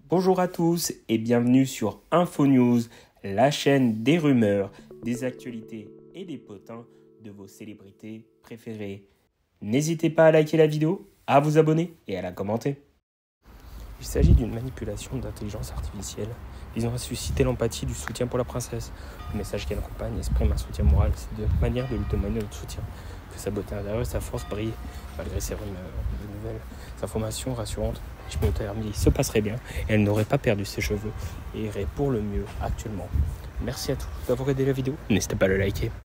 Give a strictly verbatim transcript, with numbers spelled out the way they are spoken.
Bonjour à tous et bienvenue sur InfoNews, la chaîne des rumeurs, des actualités et des potins de vos célébrités préférées. N'hésitez pas à liker la vidéo, à vous abonner et à la commenter. Il s'agit d'une manipulation d'intelligence artificielle visant à susciter l'empathie du soutien pour la princesse. Le message qu'elle accompagne exprime un soutien moral. C'est de manière de lui témoigner notre soutien, que sa beauté intérieure et sa force brillent malgré ces rumeurs. De nouvelles informations rassurantes, l'hypothermie se passerait bien et elle n'aurait pas perdu ses cheveux et irait pour le mieux actuellement. Merci à tous d'avoir aidé la vidéo. N'hésitez pas à le liker.